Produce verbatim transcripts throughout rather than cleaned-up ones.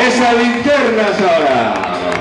Esas linternas ahora.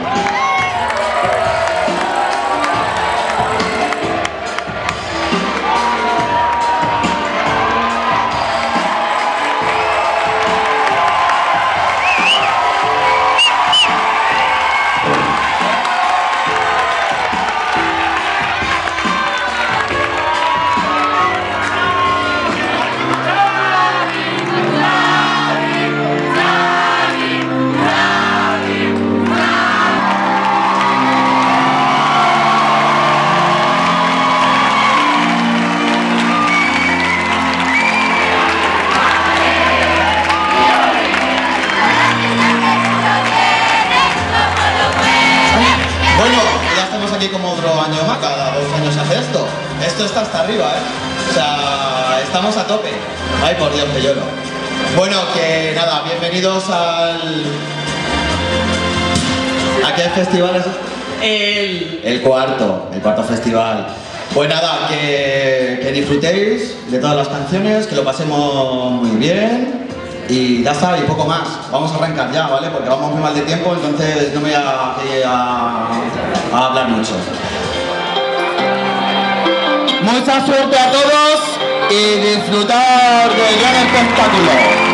Como otro año más, cada dos años se hace esto. Esto está hasta arriba, ¿eh? O sea, estamos a tope. Ay, por Dios, que lloro. Bueno, que nada, bienvenidos al... ¿A qué festival es este? El... El cuarto, el cuarto festival. Pues nada, que, que disfrutéis de todas las canciones, que lo pasemos muy bien. Y ya está, y poco más. Vamos a arrancar ya, ¿vale? Porque vamos muy mal de tiempo, entonces no me voy a, a, a hablar mucho. Mucha suerte a todos y disfrutar del gran espectáculo.